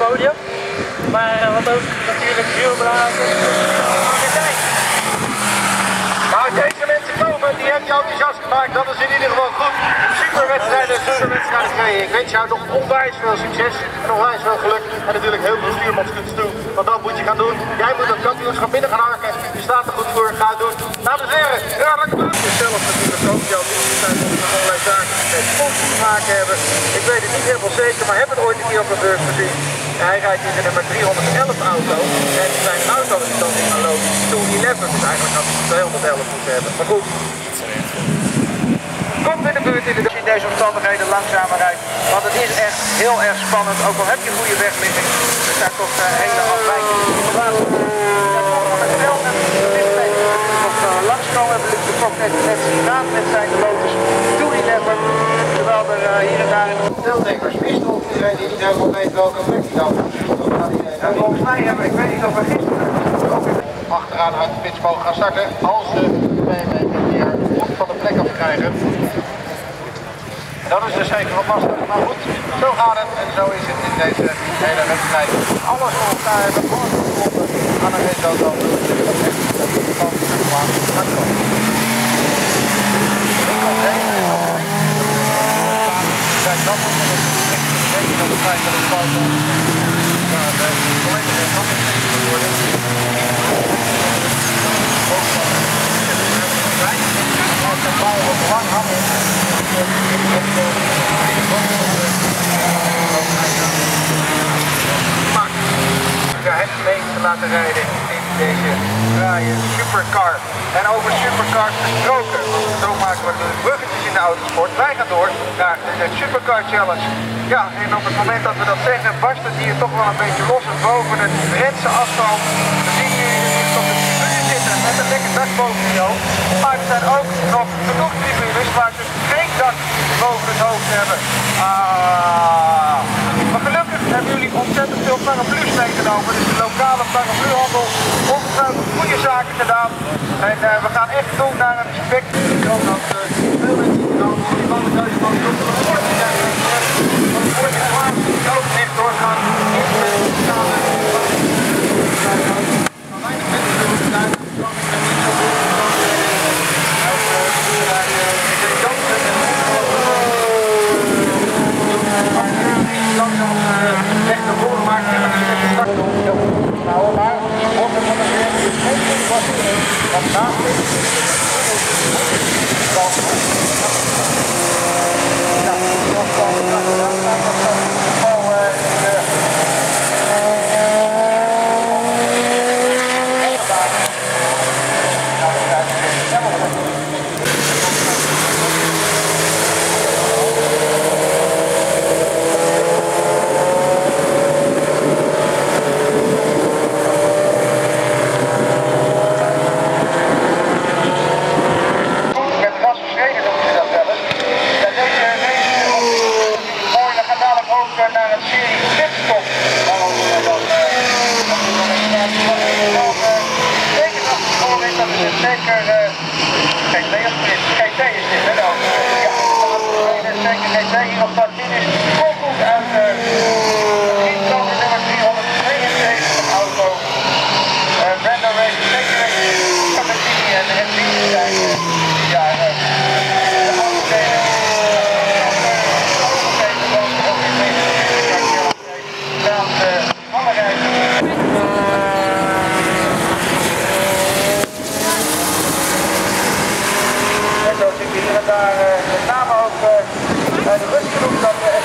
podium. Maar wat ook natuurlijk heel belangrijk is, de tijd. Nou, deze mensen komen, die hebben jou enthousiast gemaakt. Dat is in ieder geval goed. Superwedstrijden gereden. Ik wens jou nog onwijs veel succes en onwijs veel geluk. En natuurlijk heel veel stuurmanskunst toe. Want dat moet je gaan doen. Jij moet dat kampioenschap binnen gaan haken. Je staat er goed voor. Ga het doen. Dames en heren, ja, lekker doen. Zelf natuurlijk ook jouw zijn met allerlei zaken met sponsors te maken hebben. Ik weet het niet helemaal zeker, maar heb het ooit een keer op de beurs gezien. Hij rijdt in de nummer 311 auto. En zijn auto is dan in een loop 211. Dus eigenlijk had hij 211 moeten hebben. Maar goed. Komt in de buurt in deze omstandigheden langzamer rijdt. Want het is echt heel erg spannend. Ook al heb je goede wegligging. Er zijn toch hele afwijkingen. Langskomen hebben we de kop net naast met zijn de Lotus 211. Terwijl er hier en daar in de deelnemers mist of iedereen die niet helemaal weet welke plek hij dan. Volgens mij hebben we, ik weet niet of we gisteren ook achteraan uit de pits mogen gaan starten. Als de BMW hier van de plek af krijgen. Dat is dus zeker wat lastig, maar goed, zo gaat het en zo is het in deze hele wedstrijd. Alles voor elkaar hebben, alles gevonden aan een raceauto. Kijk, dat wordt een beetje van de feit dat het fout is. Maar de collega heeft nog niet worden. Als de bal op lang hangt. Het mee te laten rijden in deze fraaie supercar. En over supercars gesproken, zo maken we de bruggetjes in de autosport. Wij gaan door naar de Supercar Challenge. Ja, en op het moment dat we dat zeggen, barst het hier toch wel een beetje los en boven de Drentse asfalt. Dan zien jullie natuurlijk op de tribune zitten met een lekker dak boven je hoofd. Maar er zijn ook nog genoeg tribunes waar ze geen dak boven het hoofd hebben. Maar gelukkig hebben jullie ontzettend veel paraplu's meegenomen. Dus de lokale parapluhandel ongetwijfeld goede zaken gedaan. En we gaan echt doen naar een spect. Ik hoop dat veel mensen die dan van de keuze van de sport zijn. Van de sport in plaats die ook echt doorgaan. Echt naar voren maken en een stukje start doen. Nou, maar wordt er van de wereld dus geen was want naast dit naar een serie pitstop. Zeker dat het gewoon is, dat is het zeker GT of Sprint. GT is dit, hè? Ja, zeker GT hier op dat finish. Kom goed uit Rietland nummer 372 auto. Brando Race, zeker Capacini en de MD zijn ja, de autodelen. En zo zien we hier en daar met name ook bij de rustgroep dat